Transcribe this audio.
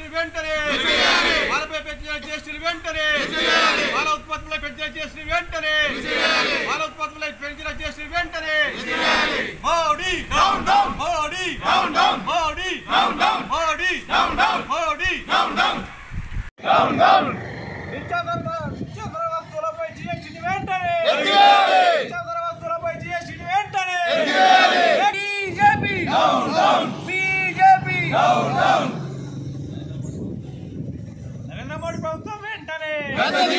జీఎస్టీలు వెంటనే పాలపై పెంచిన జీఎస్టీలు వెంటనే పాల ఉత్పత్తులపై పెంచిన జీఎస్టీలు వెంటనే పాల ఉత్పత్తులపై పెంచిన జీఎస్టీలు వెంటనే Modi down down Modi down down Modi down down Modi down down Modi down down down down నిత్యావసర వస్తువులపై జీఎస్టీని వెంటనే నిత్యావసర వస్తువులపై జీఎస్టీని వెంటనే BJP down down BJP down down Narendra Modi ప్రభుత్వం వెంటనే